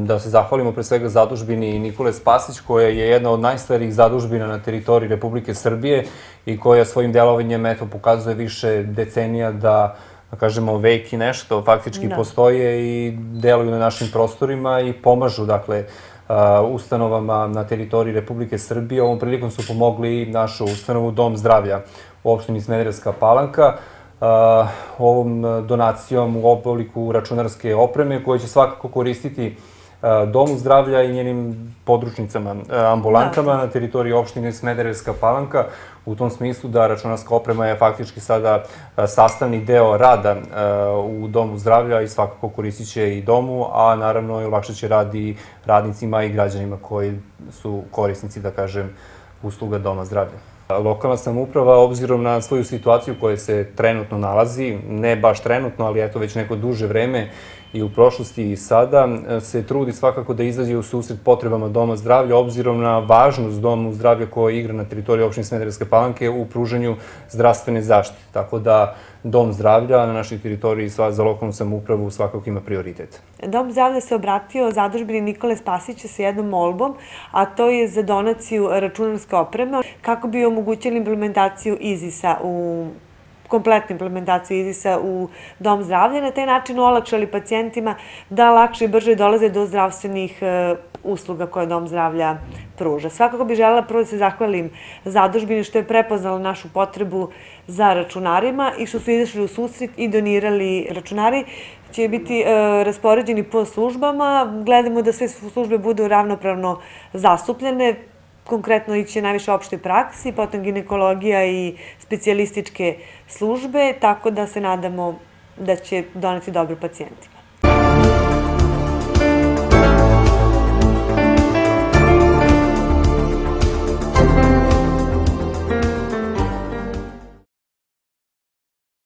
da se zahvalimo pre svega zadužbini Nikole Spasić, koja je jedna od najstarijih zadužbina na teritoriji Republike Srbije i koja svojim delovanjem pokazuje više decenija da kažemo, vek i nešto, faktički postoje i deluju na našim prostorima i pomažu, dakle, ustanovama na teritoriji Republike Srbije. Ovom prilikom su pomogli i našu ustanovu Dom zdravlja u opštini Smederevska Palanka, ovom donacijom u obliku računarske opreme koje će svakako koristiti Domu zdravlja i njenim područnicama, ambulantama na teritoriji opštine Smederevska Palanka, u tom smislu da računarska oprema je faktički sada sastavni deo rada u Domu zdravlja i svakako koristit će i domu, a naravno i olakšat će rad i radnicima i građanima koji su korisnici, da kažem, usluga Doma zdravlja. Lokalna samouprava, obzirom na svoju situaciju koja se trenutno nalazi, ne baš trenutno, ali eto već neko duže vreme i u prošlosti i sada, se trudi svakako da izađe u susret potrebama Doma zdravlja, obzirom na važnost Domu zdravlja koja igra na teritoriji opštine Smederevske Palanke u pružanju zdravstvene zaštite. Tako da Dom zdravlja na našoj teritoriji za lokalnu samoupravu svakako ima prioritet. Dom zdravlja se obratio zadužbini Nikole Spasića sa jednom molbom, a to je za donaciju računarske opreme, kako bi omogućili implementaciju IZIS-a kompletnu implementaciju IZIS-a u Dom zdravlja, na taj način olakšali pacijentima da lakše i brže dolaze do zdravstvenih usluga koje Dom zdravlja pruža. Svakako bih želela prvo da se zahvalim zadužbini što je prepoznala našu potrebu za računarima i što su izašli u susret i donirali. Računari će biti raspoređeni po službama. Gledamo da sve službe budu ravnopravno zastupljene. Konkretno iće najviše opšte praksi, potom ginekologija i specijalističke službe, tako da se nadamo da će doneti dobro pacijentima.